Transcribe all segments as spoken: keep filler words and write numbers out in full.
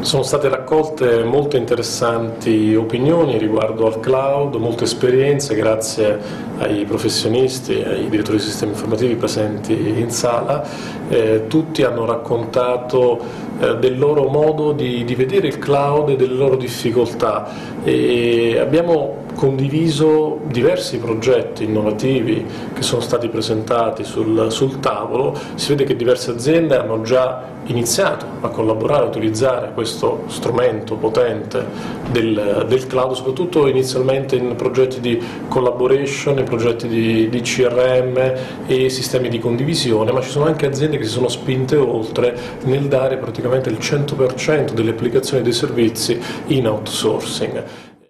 Sono state raccolte molte interessanti opinioni riguardo al cloud, molte esperienze grazie ai professionisti, ai direttori di sistemi informativi presenti in sala. Eh, tutti hanno raccontato eh, del loro modo di, di vedere il cloud e delle loro difficoltà e abbiamo condiviso diversi progetti innovativi che sono stati presentati sul, sul tavolo. Si vede che diverse aziende hanno già iniziato a collaborare, a utilizzare questo strumento potente del, del cloud, soprattutto inizialmente in progetti di collaboration, in progetti di, di C R M e sistemi di condivisione, ma ci sono anche aziende che si sono spinte oltre nel dare praticamente il cento per cento delle applicazioni e dei servizi in outsourcing.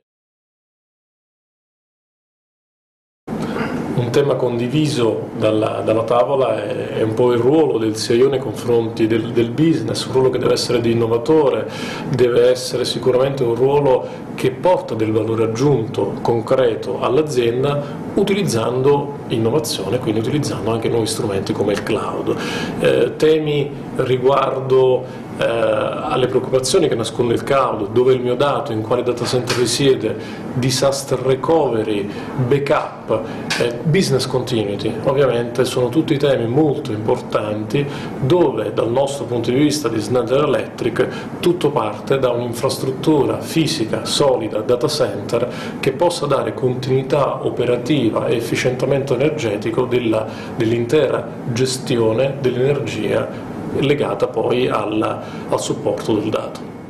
Un tema condiviso dalla, dalla tavola è, è un po' il ruolo del C I O nei confronti del, del business, un ruolo che deve essere di innovatore, deve essere sicuramente un ruolo che porta del valore aggiunto concreto all'azienda utilizzando innovazione, quindi utilizzando anche nuovi strumenti come il cloud. Eh, temi riguardo eh, alle preoccupazioni che nasconde il cloud, dove è il mio dato, in quale data center risiede, disaster recovery, backup, eh, business continuity, ovviamente sono tutti temi molto importanti dove dal nostro punto di vista di Schneider Electric tutto parte da un'infrastruttura fisica solida, data center, che possa dare continuità operativa e efficientamento energetico della, dell'intera gestione dell'energia legata poi al, al supporto del dato.